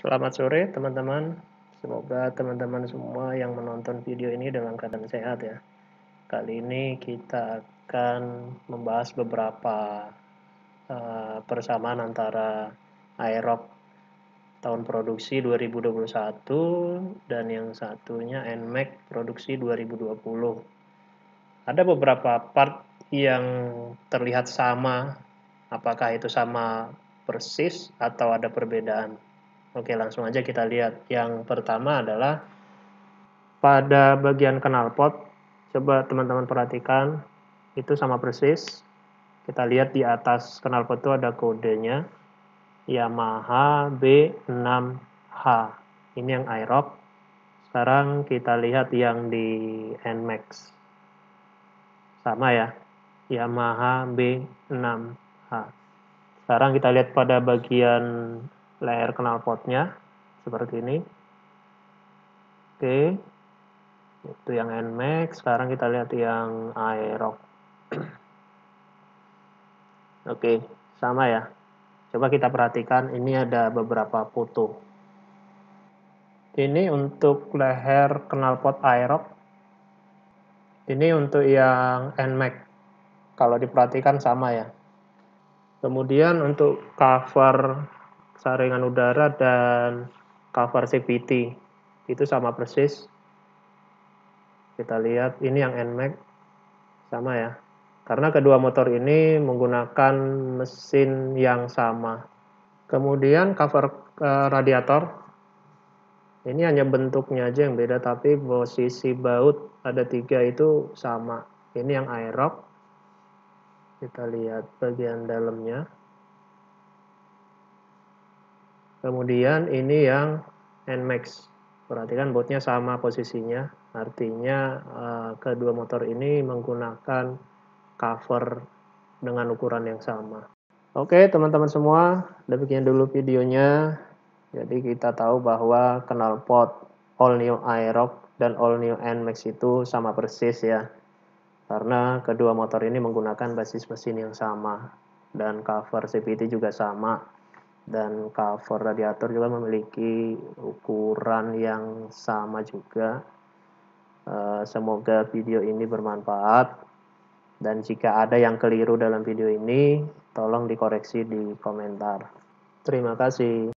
Selamat sore teman-teman. Semoga teman-teman semua yang menonton video ini dalam keadaan sehat ya. Kali ini kita akan membahas beberapa persamaan antara Aerox tahun produksi 2021 dan yang satunya NMAX produksi 2020. Ada beberapa part yang terlihat sama. Apakah itu sama persis atau ada perbedaan? Oke, langsung aja kita lihat. Yang pertama adalah pada bagian knalpot. Coba teman-teman perhatikan, itu sama persis. Kita lihat di atas knalpot itu ada kodenya Yamaha B6H. Ini yang Aerox. Sekarang kita lihat yang di NMAX. Sama ya, Yamaha B6H. Sekarang kita lihat pada bagian leher knalpotnya seperti ini. Oke, itu yang NMAX. Sekarang kita lihat yang Aerox. Oke, sama ya. Coba kita perhatikan, ini ada beberapa foto. Ini untuk leher knalpot Aerox. Ini untuk yang NMAX. Kalau diperhatikan sama ya. Kemudian untuk cover saringan udara dan cover CVT itu sama persis. Kita lihat ini yang NMAX sama ya. Karena kedua motor ini menggunakan mesin yang sama. Kemudian cover radiator. Ini hanya bentuknya aja yang beda, tapi posisi baut ada 3 itu sama. Ini yang Aerox. Kita lihat bagian dalamnya. Kemudian ini yang NMAX. Perhatikan bautnya sama posisinya. Artinya kedua motor ini menggunakan cover dengan ukuran yang sama. Oke teman-teman semua, demikian dulu videonya. Jadi kita tahu bahwa knalpot all new Aerox dan all new NMAX itu sama persis ya. Karena kedua motor ini menggunakan basis mesin yang sama. Dan cover CVT juga sama. Dan cover radiator juga memiliki ukuran yang sama juga. Semoga video ini bermanfaat. Dan jika ada yang keliru dalam video ini, tolong dikoreksi di komentar. Terima kasih.